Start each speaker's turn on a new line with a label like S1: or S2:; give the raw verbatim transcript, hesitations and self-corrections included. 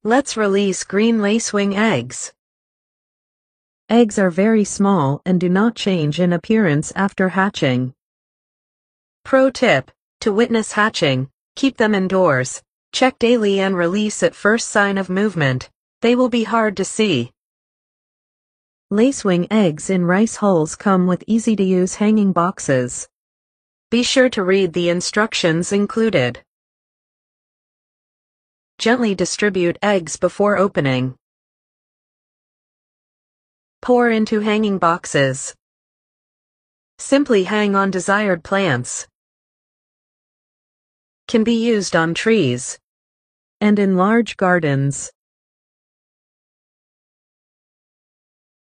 S1: Let's release green lacewing eggs.
S2: Eggs are very small and do not change in appearance after hatching.
S1: Pro tip: to witness hatching, keep them indoors. Check daily and release at first sign of movement. They will be hard to see.
S2: Lacewing eggs in rice hulls come with easy-to-use hanging boxes.
S1: Be sure to read the instructions included. Gently distribute eggs before opening. Pour into hanging boxes. Simply hang on desired plants. Can be used on trees
S2: and in large gardens.